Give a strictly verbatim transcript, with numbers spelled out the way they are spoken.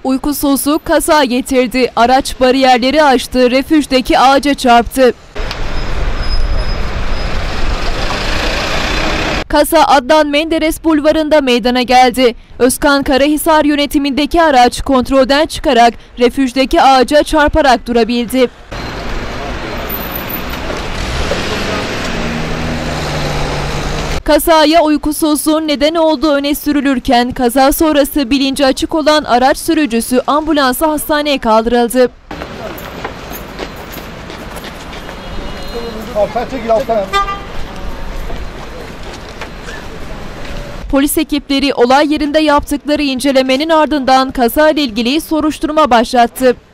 Uykusuzluk kaza getirdi. Araç bariyerleri aştı, refüjdeki ağaca çarptı. Kaza Adnan Menderes Bulvarı'nda meydana geldi. Özkan Karahisar yönetimindeki araç kontrolden çıkarak refüjdeki ağaca çarparak durabildi. Kazaya uykusuzluğun neden olduğu öne sürülürken kaza sonrası bilinci açık olan araç sürücüsü ambulansa hastaneye kaldırıldı. Polis ekipleri olay yerinde yaptıkları incelemenin ardından kazayla ilgili soruşturma başlattı.